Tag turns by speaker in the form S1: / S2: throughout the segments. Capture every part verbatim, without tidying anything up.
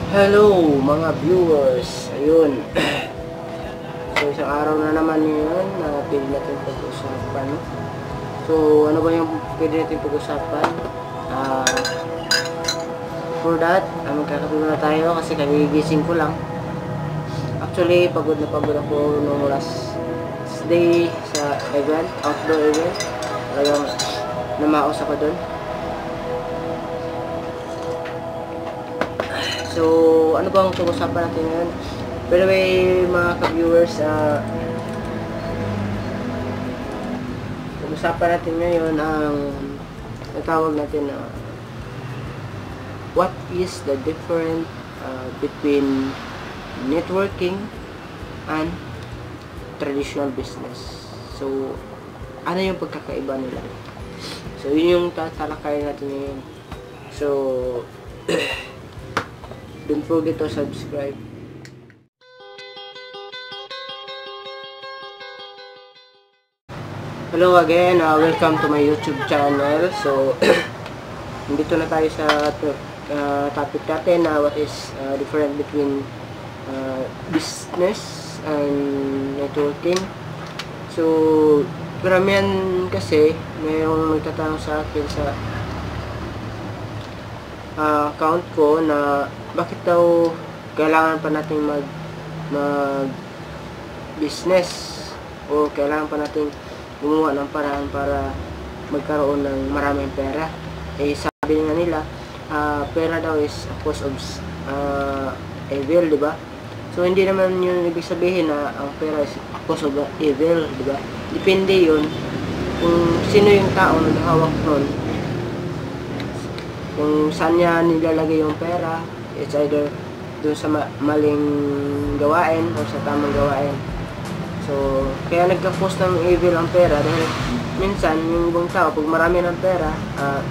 S1: Hello mga viewers, ayun. So isang araw na naman yun na pwede natin pag-usapan. So ano ba yung pwede natin pag-usapan? Uh, for that, uh, magkakatulong na tayo kasi kagigising ko lang. Actually, pagod na pagod ako nung last day sa event, outdoor event. Talagang namaos ako dun. So, ano bang pag-usapan natin ngayon? By the way, mga ka-viewers, uh, pag-usapan natin ngayon ang natawag natin na uh, what is the difference uh, between networking and traditional business. So, ano yung pagkakaiba nila? So, yun yung tatalakayin natin ngayon. So, don't forget to subscribe. Hello again, uh, welcome to my YouTube channel. So, dito na tayo sa uh, topic natin na uh, what is uh, different between uh, business and networking. So, karamihan kasi mayroong nagtatanong sa akin sa uh, account ko na bakit daw kailangan pa natin mag mag business o kailangan pa natin gumawa ng paraan para magkaroon ng maraming pera. Eh sabi nga nila, uh, pera daw is a cause of uh, evil, di ba? So hindi naman yun ibig sabihin na ang pera is a cause of evil, di ba? Depende yun kung sino yung tao na hawak nun, kung saan niya nilalagay yung pera. It's either doon sa ma maling gawain o sa tamang gawain. So, kaya nagka-cause ng evil ang pera dahil minsan yung ibang tao, pag marami ng pera, uh,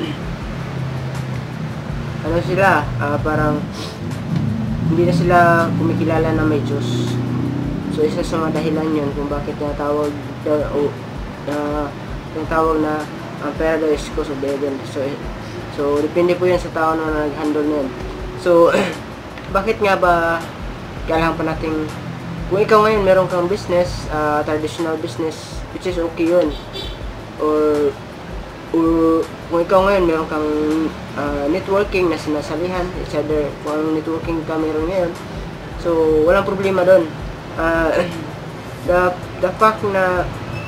S1: ano sila, uh, parang hindi na sila kumikilala na may Diyos. So, isa sa mga dahilan yun kung bakit tinatawag o uh, tinatawag na ang pera daw is cause of evil. So, so depende po yan sa tao na nag-handle na yun. So, bakit nga ba kailangan pa nating, kung ikaw ngayon meron kang business, uh, traditional business, which is okay yun, or, or kung ikaw ngayon meron kang uh, networking na sinasalihan, it's either kung anong networking ka meron ngayon, so walang problema doon. Uh, the, the fact na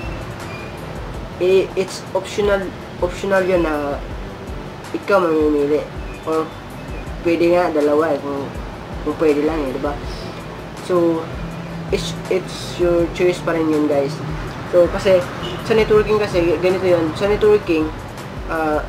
S1: i, it's optional, optional yun na ikaw mamimili, or pwede nga dalawa eh, kung, kung pwede lang eh, diba? So, it's, it's your choice pa rin yun, guys. So, kasi, sa networking kasi, ganito yun, sa networking, uh,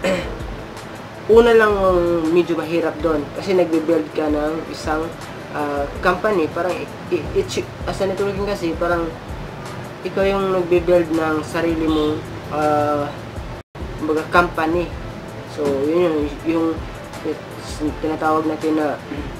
S1: una lang ang medyo mahirap doon, kasi nagbe-build ka ng isang uh, company, parang, it, it, as a networking kasi, parang, ikaw yung nagbe-build ng sarili mong, uh, kumbaga, company. So, yun yun, yung, tinatawag natin na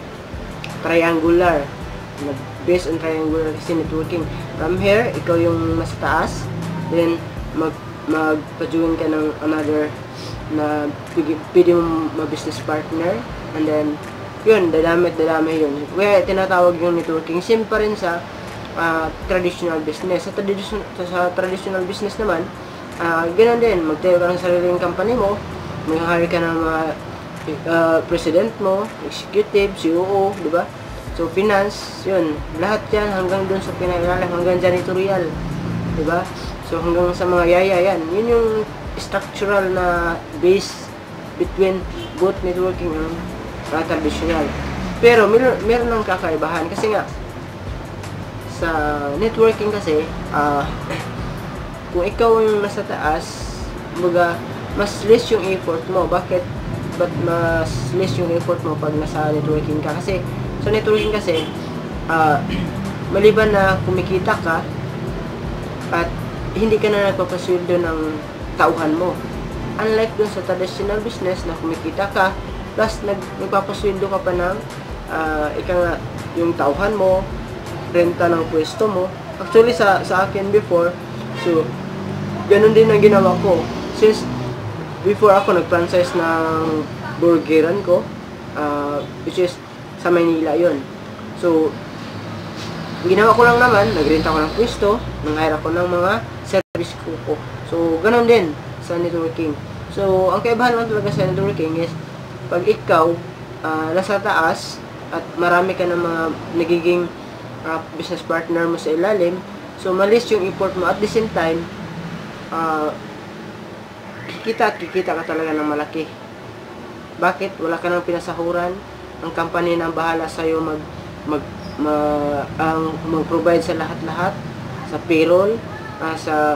S1: triangular, based on triangular kasi networking. From here, ikaw yung mas taas, then mag magpa-join ka ng another na pwede mong ma-business partner, and then yun, dadami at dadami yun. Kaya tinatawag yung networking. Same pa rin sa uh, traditional business. Sa, tradition, sa traditional business naman, uh, ganoon din, magtayo ka ng sariling company mo, mag-hire ka ng mga Uh, president mo, executive, C O O, di ba? So, finance, yun. Lahat yan hanggang dun sa pinag-aralan, hanggang janitorial, di ba? So, hanggang sa mga yaya, yan. Yun yung structural na base between both networking and uh, traditional. Pero, meron, meron ng kakaibahan. Kasi nga, sa networking kasi, uh, kung ikaw yung nasa taas, baga, mas less yung effort mo. Bakit? But mas less yung effort mo pag nasa networking ka. Kasi sa networking kasi uh, maliban na kumikita ka at hindi ka na nagpapasweldo ng tauhan mo, unlike dun sa traditional business na kumikita ka plus nag, nagpapasweldo ka pa ng uh, ika nga yung tauhan mo, renta ng pwesto mo. Actually sa, sa akin before, so ganun din ang ginawa ko. Since before ako nag-franchise ng burgeran ko, uh, which is sa Maynila yon. So, ginawa ko lang naman, nagrenta ako ng pwesto, nang-hire ako ng mga service crew ko. So, ganun din sa networking. So, ang kaibahan lang talaga sa networking is, pag ikaw, uh, nasa taas, at marami ka ng mga nagiging uh, business partner mo sa ilalim, so, malis yung effort mo. At the same time, uh, kikita at kikita ka talaga ng malaki. Bakit? Wala ka nang pinasahuran. Ang company na bahala sa'yo mag, mag Ma, ang mag-provide sa lahat-lahat, sa payroll, uh, sa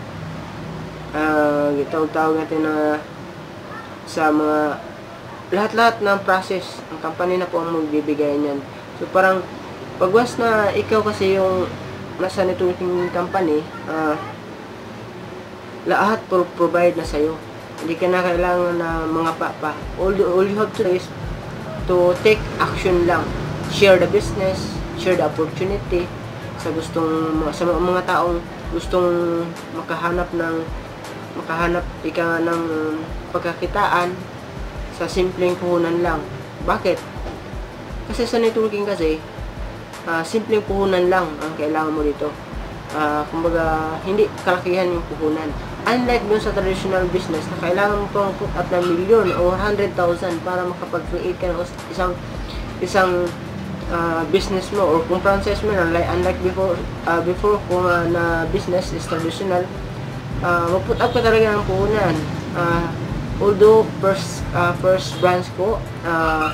S1: uh, tawag-tawag natin na sa mga lahat-lahat ng process, ang company na po ang magbibigay niyan. So parang pag once na ikaw kasi yung nasa networking company, uh, lahat pro provide na sa'yo. Hindi ka na kailangan na mga pa-pa. All, all you have to do is to take action lang. Share the business, share the opportunity sa gustong sa mga taong gustong makahanap ng makahanap ika ng pagkakitaan sa simpleng puhunan lang. Bakit? Kasi sa networking kasi uh, simpleng puhunan lang ang kailangan mo dito. Uh, kumbaga hindi kalakihan yung puhunan. Unlike dun sa traditional business na kailangan mo pang put up ng milyon o one hundred thousand para makapag-create ka ng isang isang Uh, business mo or kung franchise mo na, like, unlike before uh, before kung uh, na business is traditional, uh, mag-put up ka talaga ng puhunan. Uh, although first uh, first branch ko, uh,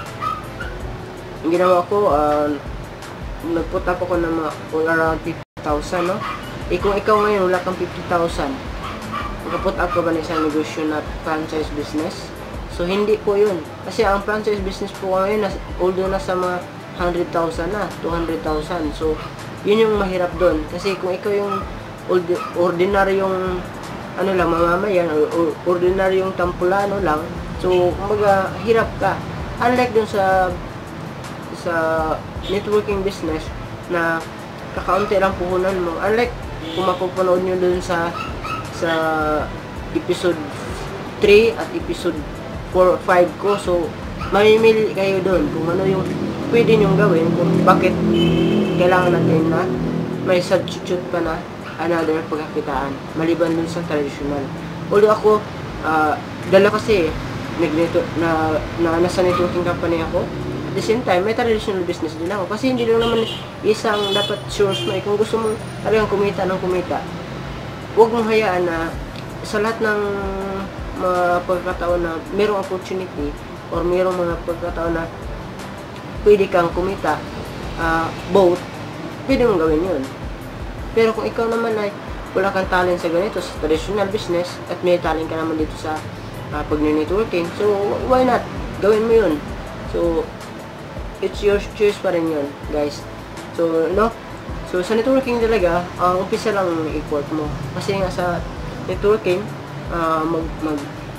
S1: ginawa ko, uh, nag-put up ako ng mga around fifty thousand, no? Eh kung ikaw ngayon wala kang fifty thousand, mag-put up ka ba ng isang negosyo na franchise business? So hindi po yun. Kasi ang franchise business po ngayon, although nasa mga one hundred thousand na, two hundred thousand. So, yun yung mahirap doon. Kasi kung ikaw yung ordinaryong ano lang, mamamayan, or ordinaryong tampulano lang, so, kumbaga, hirap ka. Unlike dun sa sa networking business na kakaunti lang puhunan mo. Unlike kung mapapanood nyo dun sa sa episode three at episode four, five ko. So, mamimili kayo dun kung ano yung pwede niyong gawin kung bakit kailangan natin na may substitute pa na another pagkakitaan maliban dun sa traditional. Although ako, uh, dala kasi nagneto, na, na nasa networking company ako, at the same time may traditional business din ako kasi hindi lang naman isang dapat source mo. Eh, kung gusto mo talagang kumita ng kumita, huwag mong hayaan na sa lahat ng mga pagkakataon na mayroong opportunity or mayroong mga pagkakataon na pwede kang kumita, uh, both, pwede mong gawin yun. Pero kung ikaw naman ay wala kang talent sa ganito, sa traditional business, at may talent ka naman dito sa uh, pag-networking, so why not? Gawin mo yun. So, it's your choice pa rin yun, guys. So, no? So, sa networking talaga, ang uh, umpisa lang yung effort mo. Kasi nga sa networking, uh, mag, mag,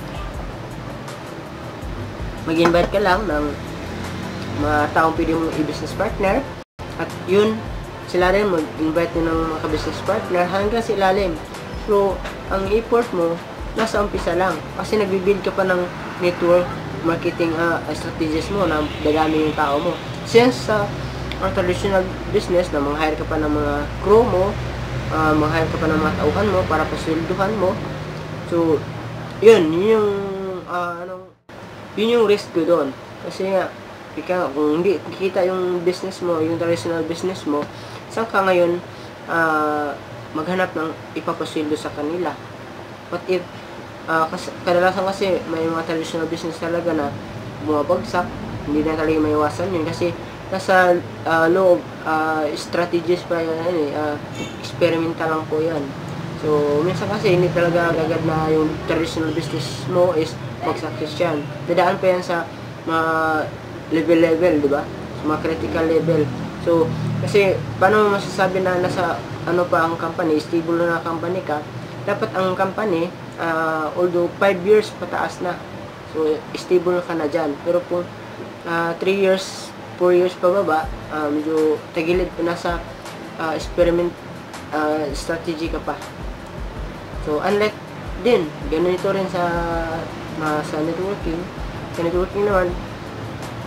S1: mag-invite ka lang ng mga taong pwede mong i-business partner, at yun, sila rin mag-invite nyo ng mga business partner hanggang sa ilalim. So, ang effort mo, nasa umpisa lang. Kasi nagbibuild ka pa ng network marketing uh, strategies mo na dadami yung tao mo. Since sa uh, ang traditional business na mang-hire ka pa ng mga crew mo, uh, mang-hire ka pa ng mga tauhan mo para paswelduhan mo. So, yun, yun yung, uh, anong, yun yung risk ko doon. Kasi nga, ika, kung hindi kita yung business mo, yung traditional business mo, saan ka ngayon uh, maghanap ng ipapasweldo sa kanila? But if, uh, kas kadalasan kasi may mga traditional business talaga na bumabagsak, hindi na talaga maiwasan yun kasi nasa uh, loob, uh, strategies pa yan, eh, uh, experimental lang po yan. So, minsan kasi hindi talaga agad na yung traditional business mo is mag-success yan. Dadaan pa yan sa mga level-level, di ba? So, mga critical level. So, kasi, paano mo masasabi na nasa, ano pa ang company, stable na company ka, dapat ang company, uh, although five years pataas na, so, stable ka na dyan. Pero kung uh, three years, four years pa baba, uh, medyo tagilid pa nasa uh, experiment uh, strategy ka pa. So, unlike din, ganito rin sa, uh, sa networking. Sa networking naman,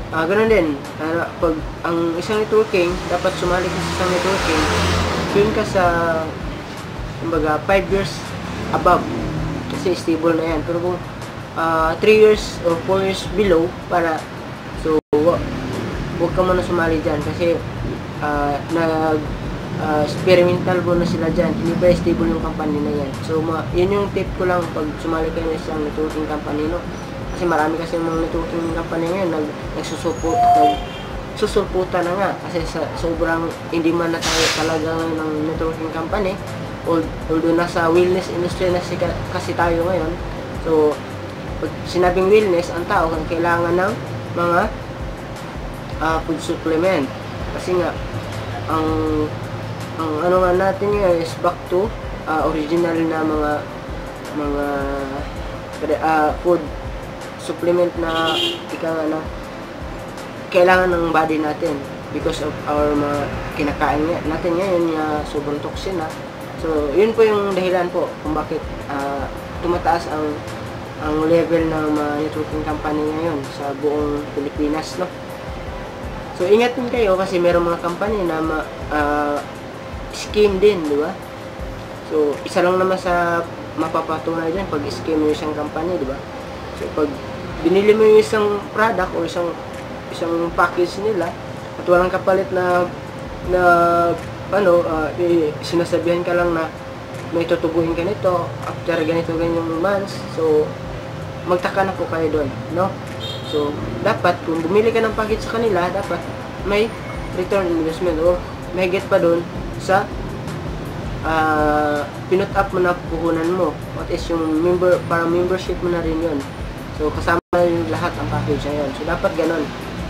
S1: Ah, ganun din. Uh, pag ang isang networking, dapat sumali ka sa isang networking, yun ka sa, kumbaga, five years above. Kasi stable na yan. Pero kung uh, three years or four years below, para, so, huwag ka muna sumali dyan. Kasi, uh, nag, uh, experimental po na sila dyan. Hindi pa stable yung company na yan. So, ma yun yung tip ko lang pag sumali kayo sa isang networking company, no? Kasi marami kasi mga networking company ngayon nag nagsusupport, nagsusuporta na nga kasi sa sobrang hindi man na tayo talaga ng networking company, although nasa wellness industry na si, kasi tayo ngayon. So pag sinabing wellness, ang tao ang kailangan ng mga uh, food supplement kasi nga ang ang ano nga natin ngayon is back to uh, original na mga mga uh, food supplement na ika nga na kailangan ng body natin because of our mga kinakain natin ngayon na sobrang toxin na. So yun po yung dahilan po kung bakit uh, tumataas ang ang level ng mga networking company ngayon sa buong Pilipinas, no? So ingat din kayo kasi meron mga company na ma, uh, scheme din, di ba? So isa lang naman sa mapapatunay dyan pag scheme yung isang company, di ba? So pag binili mo yung isang product o isang isang package nila at walang kapalit na na ano, uh, eh, sinasabihan ka lang na may tutubuin ka nito after ganito ganyang months, so magtaka na po kayo doon, no? So dapat kung bumili ka ng package sa kanila, dapat may return investment or may get pa doon sa uh, pinut up mo na puhunan mo, what is yung member, para membership mo na rin yun. So, kasama yung lahat ang package na yun. So, dapat ganun.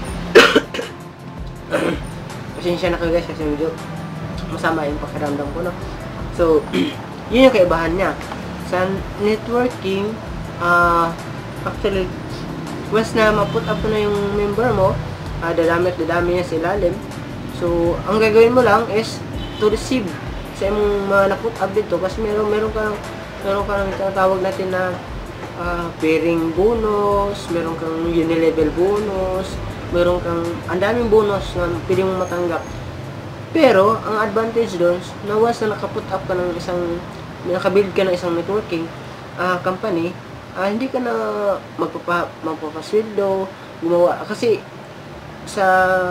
S1: Pasensya na kayo guys kasi medyo masama yung pakiramdam ko, no? So, yun yung kaibahan niya. Sa networking, uh, actually, once na ma-put up na yung member mo, uh, dadami at dadami niya sa ilalim. So, ang gagawin mo lang is to receive sa yung mga na-put up dito kasi meron, meron ka meron ka ng tinatawag natin na Uh, pairing bonus, meron kang unilevel bonus, meron kang ang daming bonus na pwede mong matanggap. Pero, ang advantage doon, na once na nakaput up ka ng isang, nakabuild ka ng isang networking uh, company, uh, hindi ka na magpapa, magpapasweldo, gumawa. Kasi, sa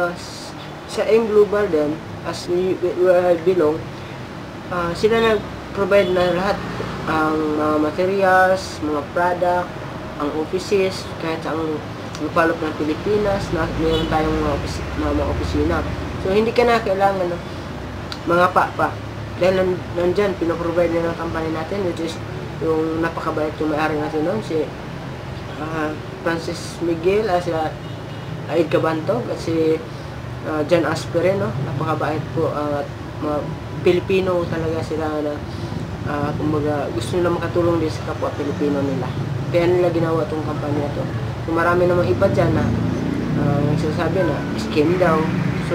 S1: sa M Global din, as we, we, we belong, uh, sila nag-provide na lahat ang mga uh, materials, mga product, ang offices, kahit sa ang lupalop ng Pilipinas, na mayroon tayong mga, opisi, mga, mga opisina. So, hindi ka na kailangan ng mga pa-pa. Dahil nan, nandyan, pinaprovide na ng company natin, which is yung napakabait yung may-ari natin noon, si uh, Francis Miguel, uh, si uh, Aid Cabantog, at si uh, John Aspere, no? Napakabait po, at uh, mga Pilipino talaga sila na Uh, kumbaga, gusto nila makatulong din sa kapwa Pilipino nila. Kaya nila ginawa itong kampanya na to. So, marami namang iba dyan na uh, nagsasabi na scam daw. So,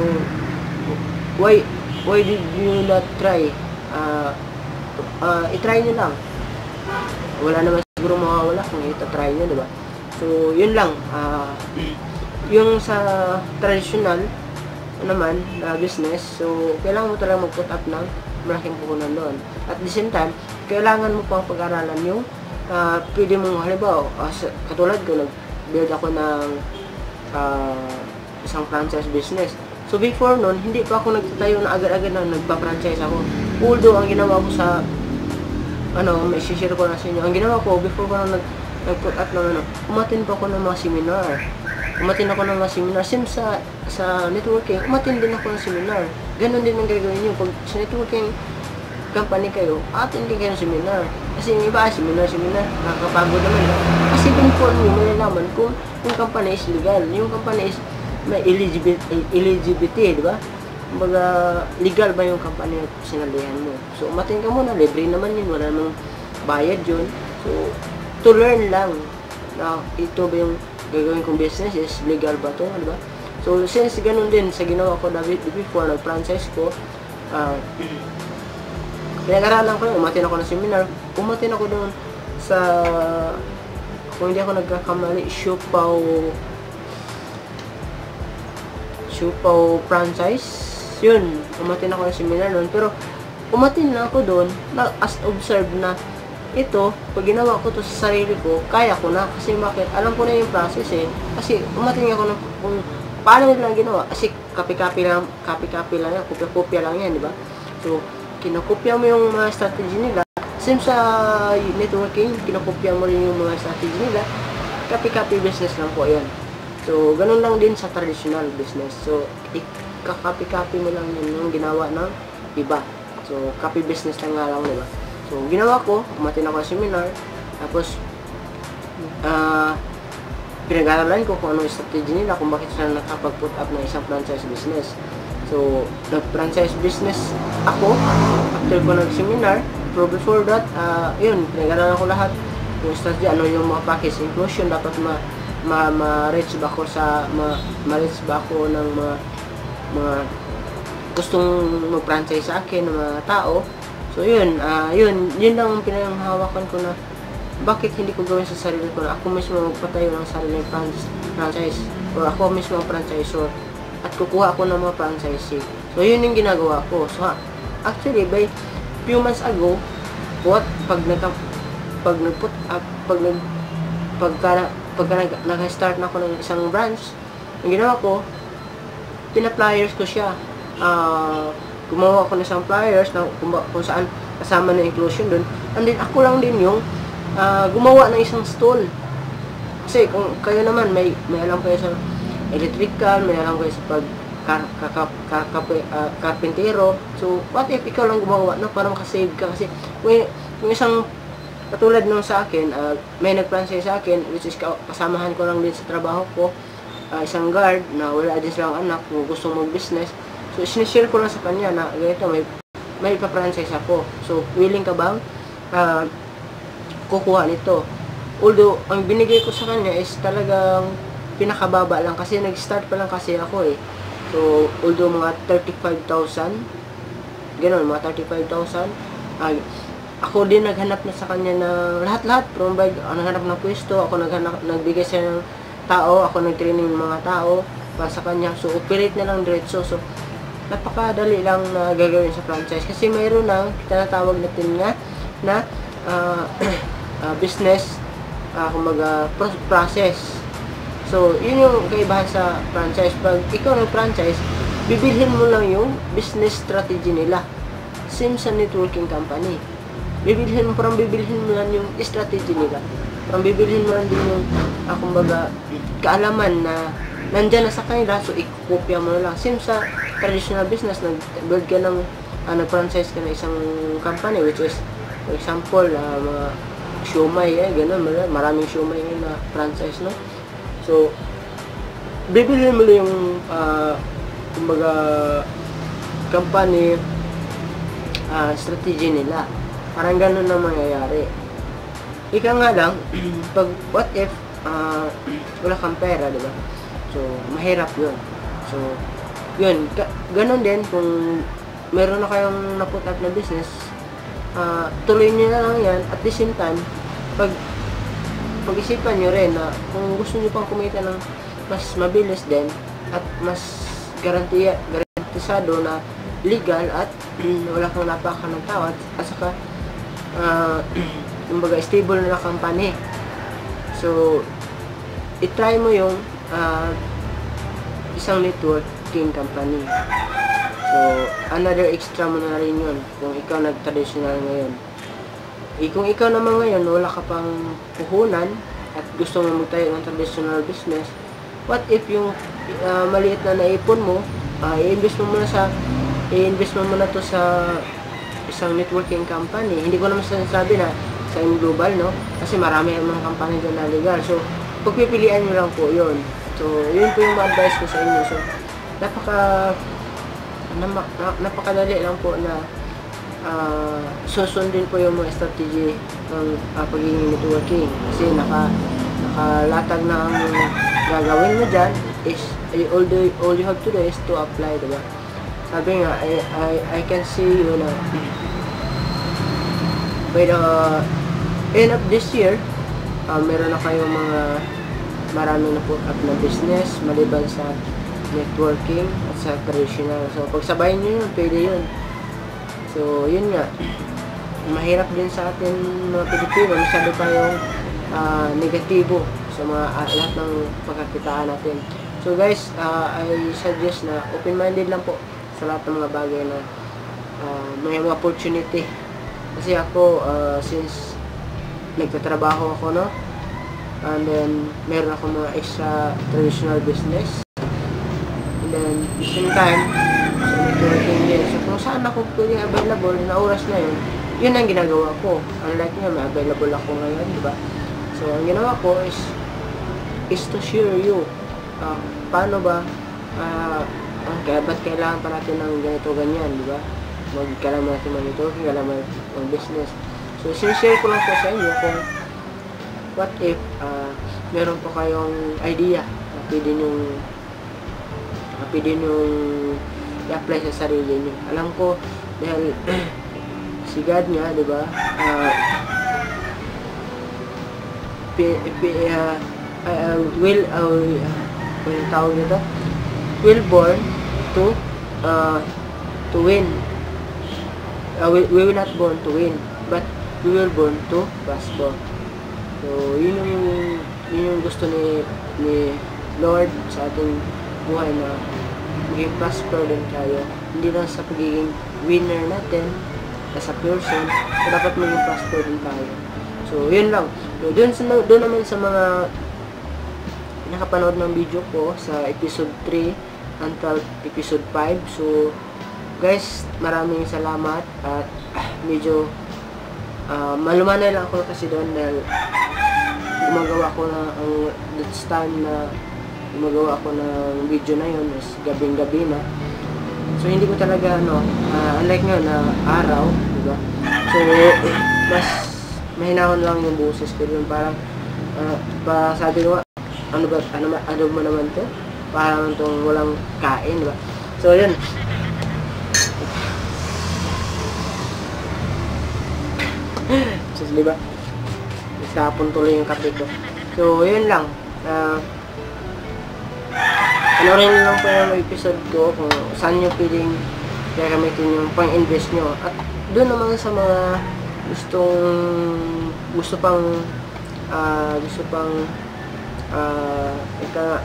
S1: why why did you not try? Uh, uh, i-try nyo lang. Wala naman siguro mawawala kung ita-try nyo, diba? So, yun lang. Uh, yung sa traditional naman na business, so, kailangan mo talaga mag-put up ng malaking puhunan doon. At the same time, kailangan mo pang pag-aralan yung uh, pwede mong halimbawa, uh, katulad ko, nag-build ako ng uh, isang franchise business. So before nun, hindi pa ako nagtatayo na agad-agad na nagpa-franchise ako. Although, ang ginawa ko sa, ano, may share ko na sa inyo, ang ginawa ko, before ko na nag, nag-put up ng ano, umatin pa ako ng mga seminar. Umatin ako ng mga seminar. Sim sa, sa networking, umatin din ako ng seminar. Ganon din ang gagawin nyo. Pag sa networking company kayo, atin din kayo ng seminar. Kasi yung iba, seminar, seminar, nakakapagod naman. Kasi dun po nyo malalaman kung yung company is legal. Yung company is may eligibility, di ba? Kumbaga, legal ba yung company na sinalihan mo? So, umatin ka muna, libre naman yun, wala namang bayad yun. So, to learn lang na ito ba yung gagawin kong business is legal ba to, di ba? So, since ganun din sa ginawa ko David before, nag-franchise ko, uh, pinag-aralan ko yun, umatin ako ng seminar, umatin ako doon sa, kung hindi ako nagkakamali, Siopaw, Sipaw franchise. Yun, umatin ako ng seminar noon. Pero, umatin na ako doon, na, as observe na, ito, pag ginawa ko to sa sarili ko, kaya ko na. Kasi bakit? Alam ko na yung process eh. Kasi, umatin ako ng, kung paano nila ginawa. Kasi, copy-copy lang, copy-copy lang yan, kopya-kopya lang yan, di ba? So, kinakopya mo yung mga strategy nila. Same sa networking, kinakopya mo rin yung mga strategy nila. Copy-copy business lang po yan. So, ganun lang din sa traditional business. So, i-copy-copy mo lang yun yung ginawa ng iba. So, copy business lang nga lang, diba? So, ginawa ko, umatin ako sa seminar. Tapos, ah, uh, pinag-aralan ko kung ano yung strategy nila, kung bakit sila nakapag-put up ng isang franchise business. So, nag-franchise business ako after ko nag-seminar. Pero before that, uh, yun, pinag-aralan ko lahat. Yung strategy, ano yung mga package inclusion, dapat ma ma ma-reach ba ako sa ma ma-reach ba ako ng mga mga gustong mag-franchise sa akin ng mga tao. So yun, uh, yun, yun lang ang pinanghawakan ko na bakit hindi ko gawin sa sarili ko na ako mismo magpatayo ng sariling franchise or ako mismo ang franchisor at kukuha ako ng mga franchisee. So yun yung ginagawa ko. So actually by few months ago, what pag nagka pag nagput up, pag nag pagka pagka nag-start na ako ng isang branch, ang ginawa ko, pina-flyers ko siya. Uh, gumawa ako ng isang flyers na kung, kung saan kasama na inclusion doon. And then ako lang din yung uh, gumawa ng isang stall. Kasi kung kayo naman may may alam kayo sa electrical, may alam kayo sa pag ka, ka, ka, ka, ka, uh, karpentero. So what if ikaw lang gumawa na para makasave ka, kasi may, may isang katulad nung sa akin, uh, may nag-franchise sa akin, which is kasamahan ko lang din sa trabaho ko, uh, isang guard na wala din silang anak, kung gusto mag-business. So, sinishare ko lang sa kanya na ganito, may, may ipa-franchise ako. So, willing ka bang uh, kukuha nito? Although, ang binigay ko sa kanya is talagang pinakababa lang, kasi nag-start pa lang kasi ako eh. So, although mga thirty-five thousand, gano'n, mga thirty-five thousand, ay, uh, ako din naghanap na sa kanya ng lahat-lahat. From bag, uh, naghanap ng pwesto, ako naghanap, nagbigay siya ng tao, ako nag-training ng mga tao para sa kanya. So, operate na lang diretso. So, napakadali lang na gagawin sa franchise. Kasi mayroon ng tinatawag natin nga na uh, uh, business, uh, kumbaga, process. So, yun yung kaibahan sa franchise. Pag ikaw nag-franchise, bibilhin mo lang yung business strategy nila. Same sa networking company. Bibilhin mo, parang bibilhin mo lang yung strategy nila. Parang bibilhin mo lang din yung, uh, kumbaga, kaalaman na nandyan na sa kanila, so ikukopya mo lang. Same sa traditional business, nag-build ka ng, uh, nag-franchise ka ng isang company, which is, for example, uh, mga siomay, eh, gano'n, maraming siomay na franchise, no? So, bibilhin mo lang yung, uh, kumbaga, company, uh, strategy nila. Parang ganun na mangyayari. Ika nga lang, pag what if uh, wala kang pera, diba? So, mahirap yun. So, yun. Ganun din, kung meron na kayong na-put up na business, uh, tuloy nyo na lang yan. At the same time, pag pag-isipan nyo rin na kung gusto nyo pang kumita ng mas mabilis din at mas garantiya, garantisado na legal at wala kang napaka ng tawad, at saka Uh, kumbaga stable na company. So, i-try mo yung uh, isang networking company. So, another extra mo na rin yun kung ikaw nag-traditional ngayon. E, kung ikaw naman ngayon, wala ka pang puhunan at gusto mo magtayo ng traditional business, what if yung uh, maliit na naipon mo, uh, i-invest mo muna sa i-invest mo muna to sa isang networking company. Hindi ko naman sinasabi na sa global, no? Kasi marami ang mga company dyan na legal. So, pagpipilian nyo lang po yun. So, yun po yung ma-advise ko sa inyo. So, napaka na, na, napakadali lang po na uh, susundin po yung mga strategy ng uh, pagiging networking. Kasi naka, nakalatag na ang gagawin mo dyan is all, the, all you have to do is to apply, diba? Sabi nga, I, I, I can see you na by the end of this year, uh, meron na kayong mga maraming na put up na business maliban sa networking at sa traditional. So, pagsabayin nyo yun, pwede yun. So, yun nga. Mahirap din sa atin mga Pilipino. Masyado tayong uh, negatibo sa mga uh, lahat ng pagkakitaan natin. So, guys, uh, I suggest na open-minded lang po sa lahat ng mga bagay na uh, may mga opportunity. Kasi ako, uh, since nagtatrabaho ako, no? And then, meron ako mga extra traditional business. And then, at the same time, sa networking din. So, kung saan ako pwede available na oras na yun, yun ang ginagawa ko. Unlike nga, may available ako ngayon, di ba? So, ang ginawa ko is, is to share you. Uh, paano ba, uh, uh, kaya ba't kailangan pa natin ng ganito, ganyan, di ba? Magkailangan natin mag-networking, kailangan mag-business. So, sinishare ko lang po sa inyo kung what if uh, meron po kayong idea na pwede nyong na pwede nyong i-apply sa sarili nyo. Alam ko dahil si God nga, di ba, uh, uh, uh, will uh, uh, yung tawag nito, will born to uh, to win. Uh, we, we will not born to win, but we will born to prosper. So, yun yung, yun yung gusto ni, ni Lord sa ating buhay na maging prosper din tayo. Hindi lang sa pagiging winner natin as a person, so dapat maging prosper din tayo. So, yun lang. So, dun, sa, dun naman sa mga nakapanood ng video ko sa episode three until episode five. So, guys, maraming salamat at ah, medyo uh, malumanay lang ako kasi doon dahil gumagawa ko na ang that's time na gumagawa ko ng video na yun is gabing gabi na. So hindi ko talaga ano, uh, unlike nga na araw, diba? So mas mahinahon lang yung boses ko dun, parang uh, pa sabi ko, ano ba, ano, ano mo naman to? Parang itong walang kain, diba? So yun. So diba? Tapon tuloy yung kape ko. So, yun lang. Uh, ano rin lang po yung episode ko kung saan nyo piling gagamitin yung pang-invest nyo. At doon naman sa mga gustong gusto pang uh, gusto pang uh, ika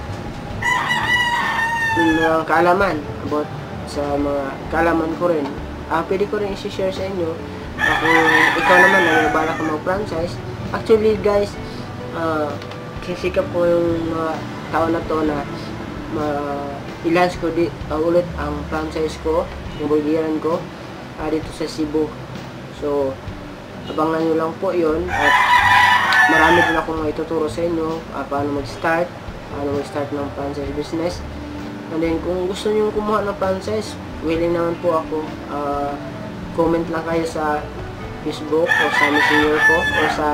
S1: ng kaalaman about sa mga kaalaman ko rin. Uh, pwede ko rin i-share sa inyo uh, kung ikaw naman na bala ka mag-franchise. Actually guys, uh, sisikap ko yung mga uh, taon na to na ma-i-launch ko di, uh, ulit ang franchise ko, yung burgeran ko uh, dito sa Cebu. So, abangan nyo lang po yun at marami din akong ituturo sa inyo uh, paano mag-start, paano mag-start ng franchise business. And then, kung gusto nyo kumuha ng franchise, willing naman po ako. Uh, comment lang kayo sa Facebook o sa Messenger ko o sa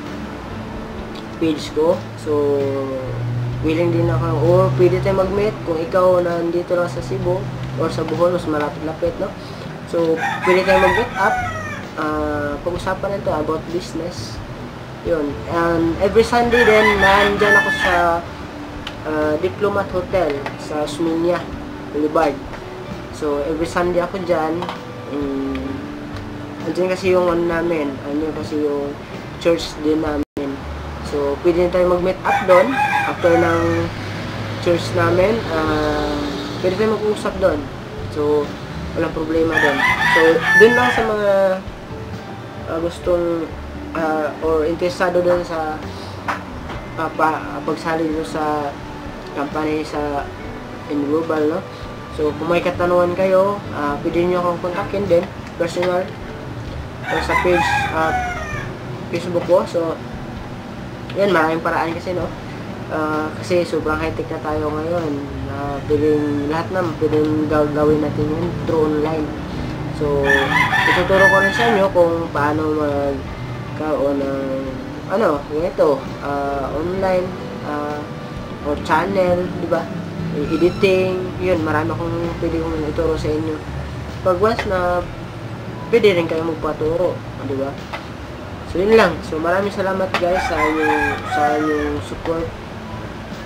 S1: page ko. So, willing din ako. Or pwede tayo mag-meet kung ikaw nandito lang sa Cebu or sa Bohol, mas malapit-lapit, no? So, pwede tayo mag-meet up. Uh, pag-usapan nito about business. Yun. And every Sunday din, nandyan ako sa uh, Diplomat Hotel sa Osmeña Boulevard. So, every Sunday ako dyan. Um, andyan kasi yung ano namin. Andyan kasi yung church din namin. So, pwede tayo mag-meet up doon. After ng church namin, uh, pwede tayo mag-uusap doon. So, walang problema doon. So, doon lang sa mga uh, gustong uh, or interesado doon sa uh, pa, pagsali doon sa company sa in global, no? So, kung may katanungan kayo, uh, pwede nyo akong kontakin din, personal, or sa page, uh, Facebook ko. So, yan, maraming paraan kasi, no? Uh, kasi sobrang high-tech na tayo ngayon. Uh, pwedeng, lahat na, pwedeng gawin natin yun through online. So, ituturo ko rin sa inyo kung paano magkaroon ng, ano, ganito, uh, online, uh, or channel, di ba? Editing, yun, marami akong pwede kong ituro sa inyo. Pag once na, pwede rin kayo magpaturo, di ba? So, yun lang. So, maraming salamat guys sa inyong, sa inyong support.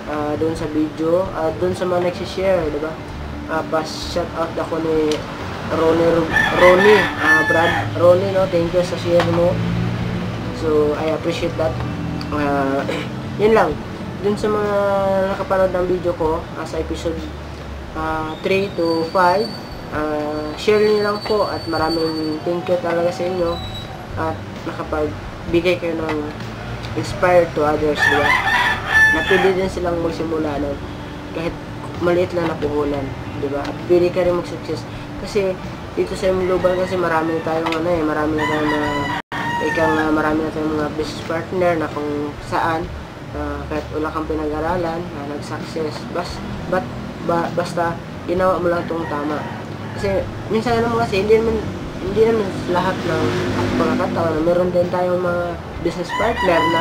S1: uh, doon sa video, at uh, doon sa mga nagsishare, diba? Uh, pa-shout out ako ni Ronnie, Ronnie, uh, Brad, Ronnie, no? Thank you sa share mo. So, I appreciate that. Uh, yun lang. Dun sa mga nakapanood ng video ko, uh, sa episode uh, three to five, uh, share nyo lang po, at maraming thank you talaga sa inyo, at nakapagbigay kayo ng inspired to others, diba? Napili din silang magsimula no? Kahit maliit lang na puhunan, diba? At pili ka rin mag-success. Kasi dito sa global kasi marami tayong ano eh, marami na tayong mga ikang uh, marami na tayong mga business partner na kung saan uh, kahit wala kang pinag-aralan, uh, nag-success. Bas, but, ba, basta ginawa mo lang itong tama. Kasi minsan naman kasi hindi naman hindi naman lahat ng pagkakataon na meron din tayong mga business partner na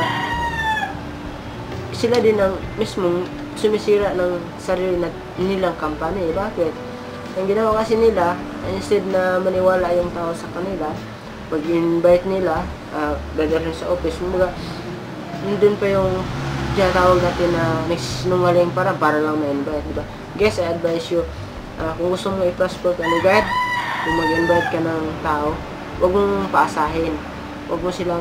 S1: sila din ang mismong sumisira ng sarili na nilang company. Bakit? Ang ginawa kasi nila, instead na maniwala yung tao sa kanila, pag-invite nila, uh, dadalhin sa office, mga nandun pa yung tinatawag natin na nagsinungaling para para lang ma-invite, diba? Guys, I advise you, uh, kung gusto mo i-prosper ka ni God, kung mag-invite ka ng tao, huwag mong paasahin. Huwag mo silang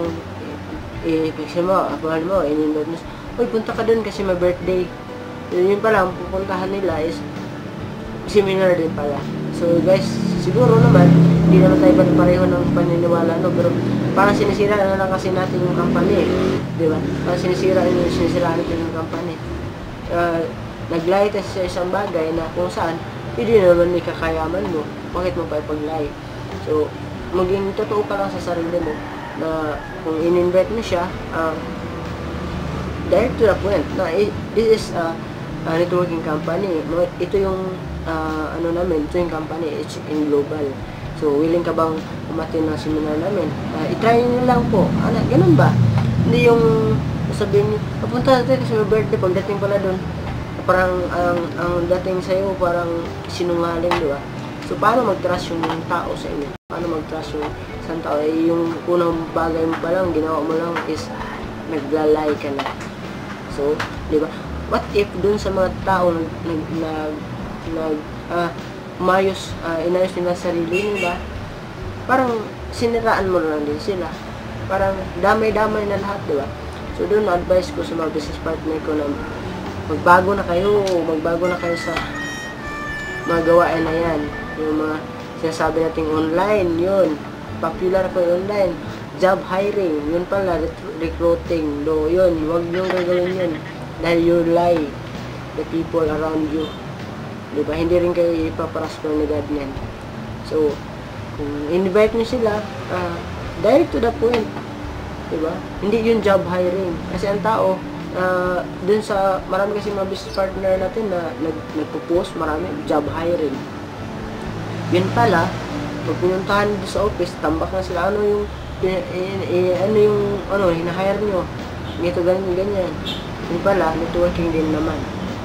S1: i-pixel mo, apahal mo, in-invite mo. Uy, punta ka dun kasi may birthday. Yun pa lang, pupuntahan nila is seminar din pala. So guys, siguro naman, hindi naman tayo pareho ng paniniwala, no? Pero parang sinisira na lang kasi natin yung company, di ba? Parang sinisira, sinisira natin yung company. Uh, Nag-lie tayo sa isang bagay na kung saan, hindi naman may kakayaman mo. Bakit mo pa ipag-lie? So, maging totoo ka lang sa sarili mo na kung in-invite mo siya, uh, direct to the point na this is a, a networking company. Ito yung uh, ano namin, ito yung company, it's in global. So, willing ka bang umatin ng seminar namin? Uh, i-try nyo lang po. Ano, ganun ba? Hindi yung sabihin, papunta natin kasi may birthday, pagdating pala doon, parang ang, ang dating sa'yo, parang sinungaling, di ba? So, paano mag-trust yung tao sa inyo? Paano mag-trust yung isang tao? Eh, yung unang bagay mo pa lang, ginawa mo lang is naglalay ka na. So, di ba? What if dun sa mga tao nag, nag, nag, nag ah, umayos, uh, inayos nila sarili nila, parang siniraan mo lang din sila. Parang damay-damay na lahat, di ba? So, doon advice ko sa mga business partner ko na magbago na kayo, magbago na kayo sa mga gawain na yan. Yung mga sinasabi nating online, yun. Popular ko yung online. Job hiring, yun pala, recruiting, do, yun. Huwag nyo gagawin yun. Dahil you lie the people around you. Diba? Hindi rin kayo ipaparasper ni God yan. So, kung invite nyo sila, uh, direct to the point. Diba? Hindi yung job hiring. Kasi ang tao, uh, dun sa, marami kasi mga business partner natin na nag, nagpo-post, marami, job hiring. Yun pala, pag pinuntahan dito sa office, tambak na sila, ano yung, eh, eh, ano yung, ano, hinahire nyo. Ganito, ganyan, ganyan. Yun pala, networking din naman.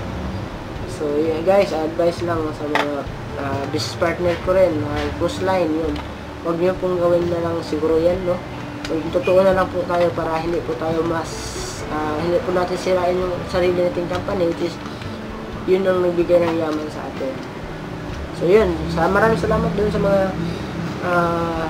S1: So, yeah, guys, advice lang sa mga uh, business partner ko rin, uh, post line, yun. Huwag nyo pong gawin na lang siguro yan, no? Totoo na lang po tayo para hindi po tayo mas, uh, hindi po natin sirain yung sarili nating company, which is, yun ang nagbigay ng yaman sa atin. So, yun. Sa, maraming salamat dun sa mga, uh,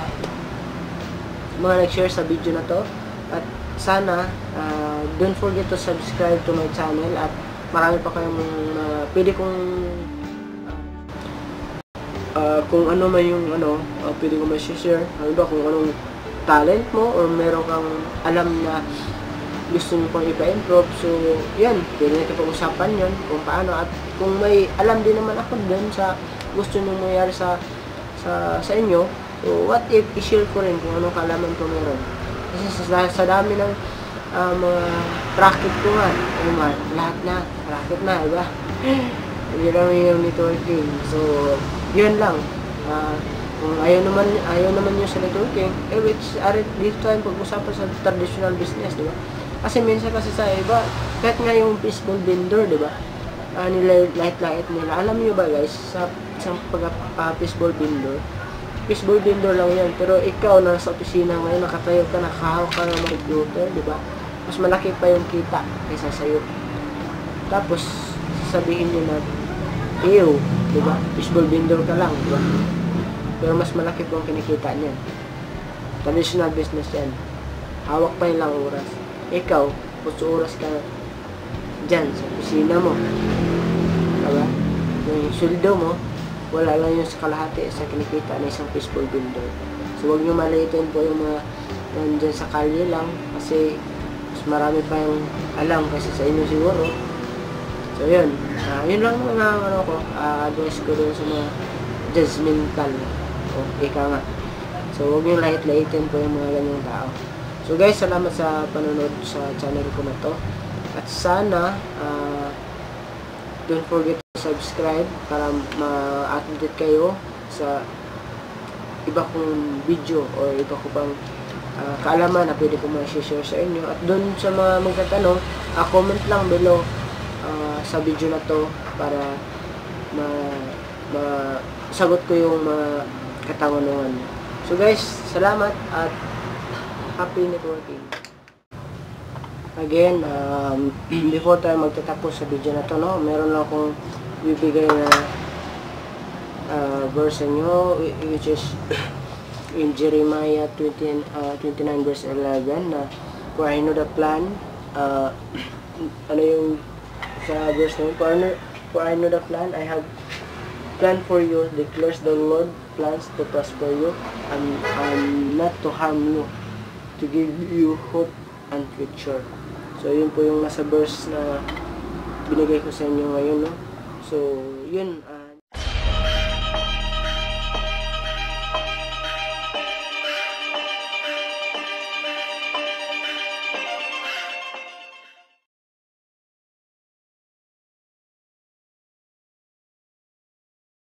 S1: mga nag-share sa video na to. At sana, uh, don't forget to subscribe to my channel at marami pa kayong uh, pwede kong uh, uh, kung ano man yung ano, uh, pwede kong ma-share. Ano ba, kung anong talent mo or meron kang alam na gusto nyo pang ipa-improve. So, yan. Pwede natin pag-usapan yun kung paano. At kung may alam din naman ako dun sa gusto nyo mangyari sa, sa, sa inyo, so what if i-share ko rin kung anong kaalaman ko meron. Kasi sa, sa dami ng uh, mga racket ko nga, ano man, lahat na, racket na, diba? Yun lang yung networking. So, yun lang. Uh, kung ayaw naman, ayaw naman nyo sa networking, eh, which are dito tayo pag-usapan sa traditional business, diba? Kasi minsan kasi sa iba, kahit nga yung fishbowl vendor, diba? Uh, nila, light-light nila. Alam nyo ba guys, sa, sa pag-fishbowl uh, vendor, fishbowl vendor lang yan, pero ikaw na sa opisina ngayon, nakatayo ka, nakahawak ka ng computer, diba? Mas malaki pa yung kita kaysa sa'yo. Tapos, sasabihin nyo na, ew, di ba? Fishball vendor ka lang, di ba? Pero mas malaki po ang kinikita niyan. Traditional business yan. Hawak pa nilang oras. Ikaw, puso oras ka dyan sa kusina mo. Diba? Yung sweldo mo, wala lang yung sa kalahati sa kinikita na isang fishball vendor. So, huwag nyo maliitin po yung mga nandyan sa kalye lang kasi mas marami pa yung alam kasi sa inyo siguro. So, yun. Uh, yun lang mga ano ko, uh, advice ko doon sa mga judgmental. O, ika nga. So, huwag nyo lait-laitin po yung mga ganyang tao. So, guys, salamat sa panonood sa channel ko na to. At sana, uh, don't forget to subscribe para ma-update kayo sa iba kong video o iba ko pang uh, kaalaman na pwede ko ma-share sa inyo. At doon sa mga magtatanong, uh, comment lang below uh, sa video na to para ma, ma sagot ko yung mga katanungan. So guys, salamat at happy networking. Again, um, before tayo magtatapos sa video na to, no, meron lang akong bibigay na uh, verse nyo, which is in Jeremiah twenty, uh, twenty-nine verse eleven, na for I know the plan, uh, ano yung sa verse na yun, for I know, for I know the plan I have planned for you, declares the Lord, plans to prosper you, and, and not to harm you, to give you hope and future. So, yun po yung nasa verse na binigay ko sa inyo ngayon, no? So, yun.